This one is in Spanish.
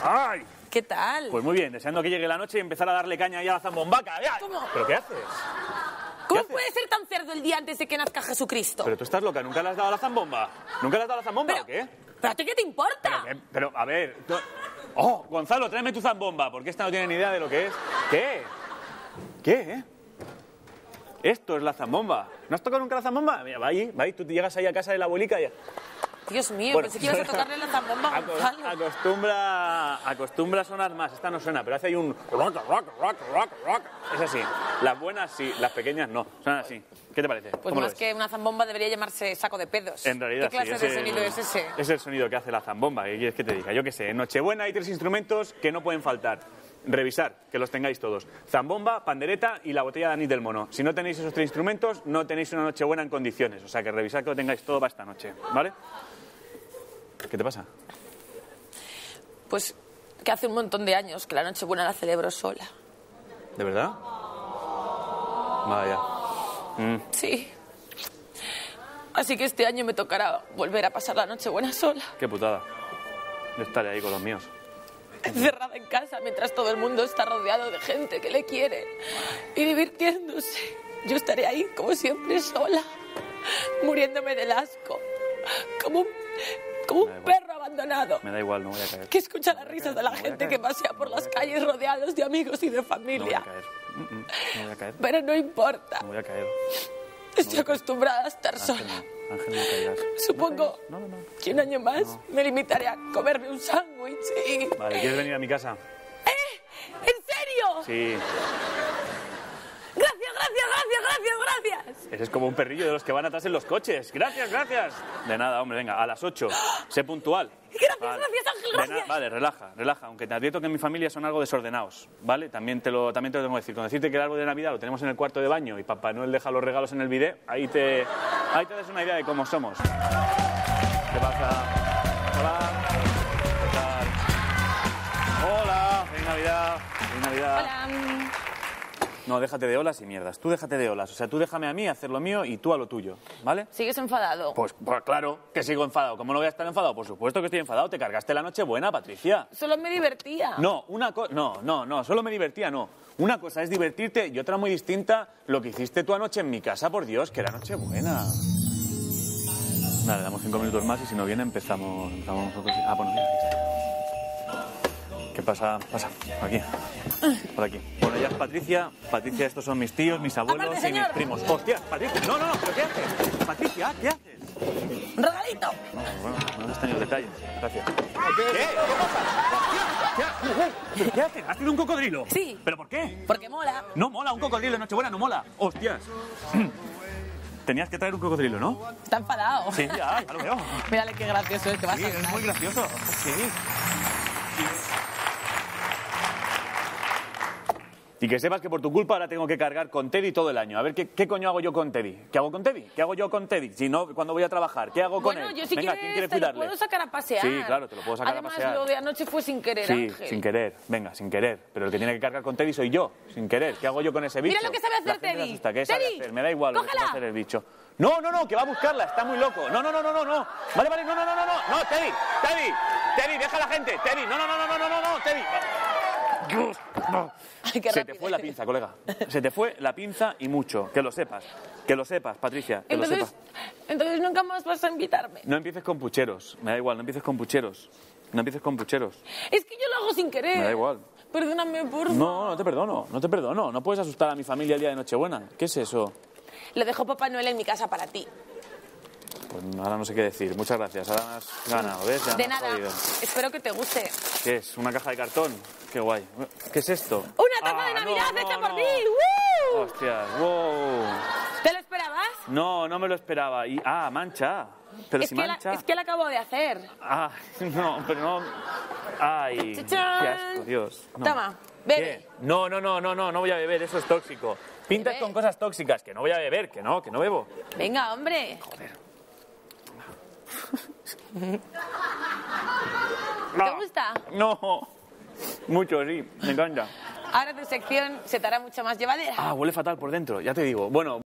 ¡Ay! ¿Qué tal? Pues muy bien, deseando que llegue la noche y empezar a darle caña ya a la zambombaca. ¡Ya! ¿Cómo? ¿Pero qué haces? ¿Cómo haces? puede ser tan cerdo el día antes de que nazca Jesucristo? Pero tú estás loca, ¿nunca le has dado a la zambomba? ¿Nunca le has dado a la zambomba o qué? ¿Pero a ti qué te importa? Pero, a ver... ¡Oh, Gonzalo, tráeme tu zambomba! Porque esta no tiene ni idea de lo que es. ¿Qué? ¿Qué? Esto es la zambomba. ¿No has tocado nunca la zambomba? Mira, va ahí, tú llegas ahí a casa de la abuelica y... Dios mío, Bueno, pensé que ibas a tocarle la zambomba a Gonzalo. Acostumbra a sonar más. Esta no suena, pero hace ahí un... rock, rock, rock, rock, rock. Es así. Las buenas sí, las pequeñas no. Suenan así. ¿Qué te parece? Pues ¿Cómo lo más ves? que una zambomba debería llamarse saco de pedos. En realidad ¿Qué clase de sonido es ese? Es el sonido que hace la zambomba. ¿Qué quieres que te diga? Yo qué sé. En Nochebuena hay 3 instrumentos que no pueden faltar. Revisar, que los tengáis todos. Zambomba, pandereta y la botella de anís del mono. Si no tenéis esos 3 instrumentos, no tenéis una Nochebuena en condiciones. O sea, que revisad que lo tengáis todo para esta noche. ¿Vale? ¿Qué te pasa? Pues que hace un montón de años que la Nochebuena la celebro sola. ¿De verdad? Vaya. Sí. Así que este año me tocará volver a pasar la Nochebuena sola. Qué putada. Yo estaré ahí con los míos. Encerrada en casa mientras todo el mundo está rodeado de gente que le quiere y divirtiéndose. Yo estaré ahí, como siempre, sola, muriéndome del asco, como un perro abandonado. Me da igual, no voy a caer. Que escucha las risas de la gente que pasea por las calles rodeados de amigos y de No voy familia. a caer. No voy a caer. Pero no importa. No voy a caer. Estoy acostumbrada a estar Ángel, sola. no. Ángel, no caigas. Supongo No. que un año más me limitaré a comerme un sándwich y... Vale, ¿quieres venir a mi casa? ¿En serio? Sí. Gracias. Eres como un perrillo de los que van atrás en los coches. Gracias. De nada, hombre, venga, a las 8. Sé puntual. Gracias, Ángel, gracias. Vale, relaja. Aunque te advierto que en mi familia son algo desordenados, ¿vale? También te lo tengo que decir. Con decirte que el árbol de Navidad lo tenemos en el cuarto de baño y Papá Noel deja los regalos en el bidet, ahí te das una idea de cómo somos. ¿Qué pasa? Hola. ¿Qué tal? Hola. Feliz Navidad. Hola. No, déjate de olas y mierdas. Tú déjate de olas. O sea, tú déjame a mí hacer lo mío y tú a lo tuyo, ¿vale? ¿Sigues enfadado? Pues claro que sigo enfadado. ¿Cómo no voy a estar enfadado? Por supuesto que estoy enfadado. Te cargaste la Nochebuena, Patricia. Solo me divertía. No, solo me divertía, no. Una cosa es divertirte y otra muy distinta lo que hiciste tú anoche en mi casa, por Dios, que era Nochebuena. Vale, damos 5 minutos más y si no viene empezamos nosotros. Ah, bueno, mira, aquí está. ¿Qué pasa? Aquí. Por aquí. Bueno, ya es Patricia. Patricia, estos son mis tíos, mis abuelos Aparte, y mis señor. primos. ¡Hostia, Patricia! No, ¿pero qué haces? Patricia, ¿qué haces? ¡Un regalito! Bueno, no has tenido detalles. Gracias. ¿Qué pasa? ¿Qué haces? ¿Has tenido un cocodrilo? Sí. ¿Pero por qué? Porque mola. No mola, un cocodrilo de Nochebuena no mola. ¡Hostias! Tenías que traer un cocodrilo, ¿no? Está enfadado. Sí, ya lo veo. Mírale qué gracioso es que vas Sí, a es hablar. muy gracioso. Sí. Y que sepas que por tu culpa ahora tengo que cargar con Teddy todo el año. A ver, ¿qué coño hago yo con Teddy? ¿Qué hago con Teddy? ¿Qué hago yo con Teddy? Si no, cuando voy a trabajar, ¿qué hago con él? Bueno, yo si Venga, quieres ¿quién quiere te lo cuidarle? puedo sacar a pasear. Sí, claro, te lo puedo sacar Además, a pasear. Además, lo de anoche fue sin querer, Sí, Ángel. sin querer. Venga, sin querer. Pero el que tiene que cargar con Teddy soy yo, sin querer. ¿Qué hago yo con ese bicho? Mira lo que sabe hacer La gente Teddy. se asusta. ¿Qué sabe Teddy, hacer? Me da igual lo que cógela. sabe hacer el bicho. No, que va a buscarla, está muy loco. No. Vale, no, Teddy, deja a la gente. Teddy, no, Teddy. Ay, qué Se te rápido. fue la pinza, colega. Se te fue la pinza y mucho. Que lo sepas, Patricia, que lo sepas. Entonces nunca más vas a invitarme. No empieces con pucheros. Me da igual, no empieces con pucheros. Es que yo lo hago sin querer. Me da igual. Perdóname, por favor. No te perdono. No puedes asustar a mi familia el día de Nochebuena. ¿Qué es eso? Lo dejó Papá Noel en mi casa para ti. Pues ahora no sé qué decir. Muchas gracias. Ahora me has ganado, ¿ves? Ya De me has nada. jodido. Espero que te guste. ¿Qué es? ¿Una caja de cartón? Qué guay. ¿Qué es esto? ¡Una taza de Navidad hecha por mí! ¡Woo! Hostias, wow. ¿Te lo esperabas? No me lo esperaba. Mancha. Pero Es si que mancha. es que la acabo de hacer. No, pero no. Ay, ¡Chachán! qué asco, Dios. No. Toma, bebe. ¿Qué? No voy a beber, eso es tóxico. Pintas Bebe. con cosas tóxicas, que no voy a beber, que no bebo. Venga, hombre. ¿Te gusta? No. Mucho, sí, me encanta. Ahora tu sección se te hará mucho más llevadera. Huele fatal por dentro, ya te digo. Bueno.